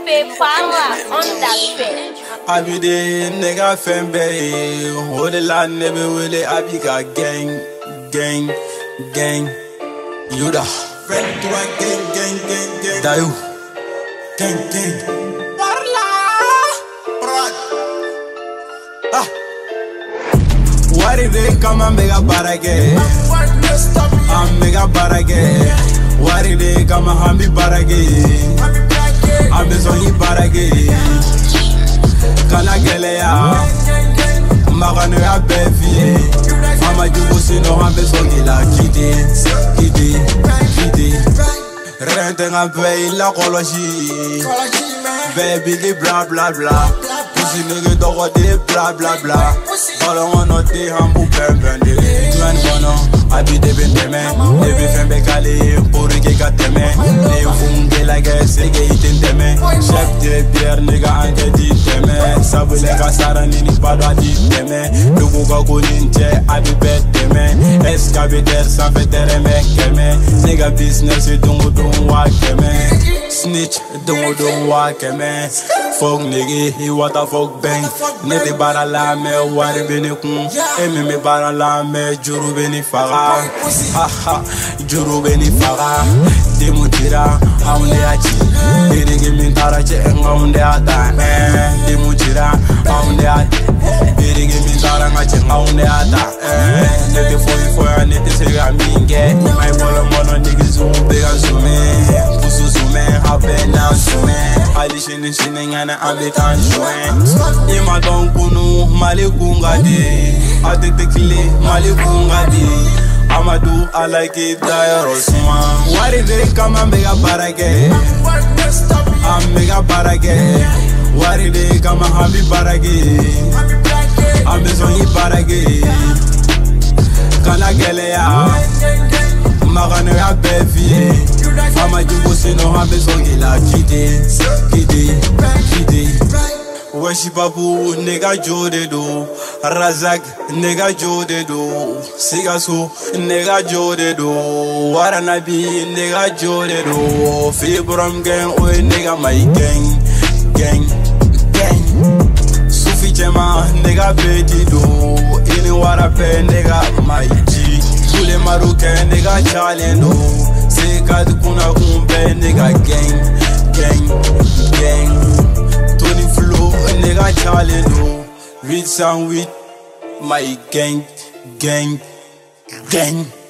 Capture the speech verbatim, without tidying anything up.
F Fala on that shit. I be the nigga fembe, hold the land never will it. I be got gang, gang, gang. You da friend to a gang, gang, gang, gang. Da you, gang, gang. Parla, brad. Ah. Why did they come and make a barage? I'm mega barage. Why did they come and hambi barage? I'm a sonny barage. Kana geleya Magano ya bevi Mama jugo sino hambe songi la kidi Kidi, kidi Rente nga pay la koloshi Baby di bla bla bla Pussy nigga dogo di bla bla bla Balo ngono di hambu pembende Tuan kono abi de bendeme Debi fembe kali puri ke kateme Ne funge la ge sege itendeme Chef de bière nigga anke di teme Sabule ka sara nini padwa di teme Dugu ka kuninche abi beteme Eskabi der sanfe tere me keme Nigga business dungu dungu wa keme Snitch dungu dungu wa keme Fok nigga he wata fok bang Nete bara la me wari bini kun Emi me bara la me juru bini faga Haha juru bini faga Demu tira haunde achi Birigi min tara che ngaunde ata Demu tira haunde ati Birigi min tara nga che ngaunde ata Nete foyi foya nete sega minge Imai bolo mono nigi zoom bega zume Pusu zume habe na zume Ali shini shini ngana ambe tan shuen Ima don kunu mali kunga de Ate tekile mali kunga de Amadou I like it dire Osman Why did they come and make a barage? I'm mega barage Why did they come and have me barage? I'm a sonny barage Kana geleya Magano ya bevi Mama jugo sino hambe songi la kidi Kidi, kidi Weshi babu nigga jode do Razak nigga jode do Sigasu nigga jode do Waranabi nigga jode do Fibrom gang oy nigga my gang Gang, gang Sufi chema nigga beti do Ini warape nigga my G Kule maruke nigga chalendo Sekad kuna kumbe nigga gang Gang, gang Tony Flow, nigga challenge with sound with my gang, gang, gang.